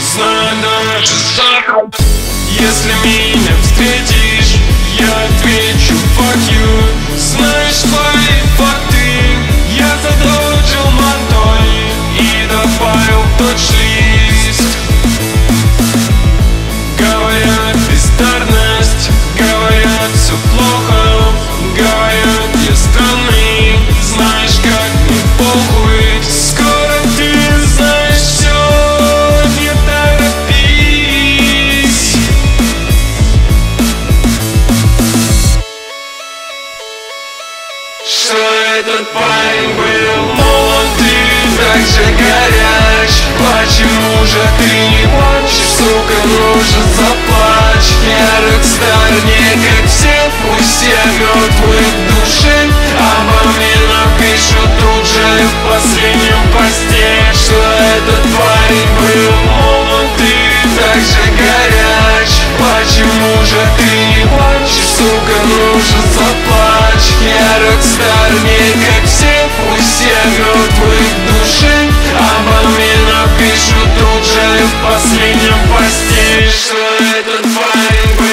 знаю даже сам. Если меня встретишь, я отвечу fuck you. Знаешь свои факты, я задрочил мантой и добавил точ-лист. Говорят, бездарность, говорят, все плохо, говорят, я странный. Знаешь, как мне похуй, скоро ты знаешь все, не торопись. Что этот парень был молод, ты так же горяч. Почему же ты не плачешь, сука, ну же заплачь. Я рокстар, не как все, пусть я мертвый в душе. Обо мне напишут тут же в последнем посте. Что этот парень был молод, ты так же горяч. Почему же ты не плачешь, сука, ну же заплачь. Я рокстар, не как все, пусть я мертвый в душе. Обо мне напишут тут же в последнем посте. Что этот парень был.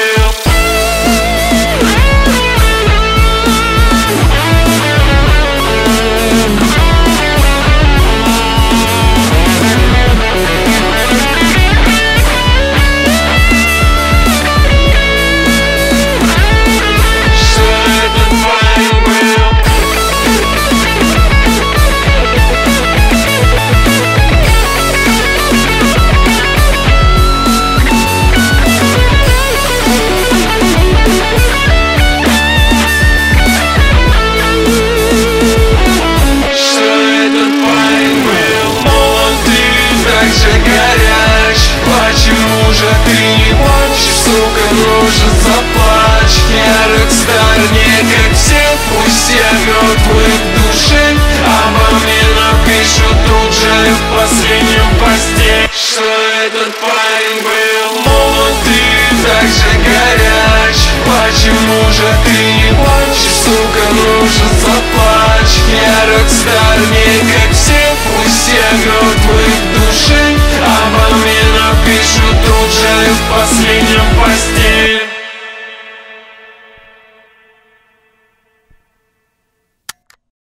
Почему же ты не плачешь, сука, ну же заплачь. Я рокстар, не как все, пусть я мертвый в душе. Обо мне напишут тут же в последнем посте. Что этот парень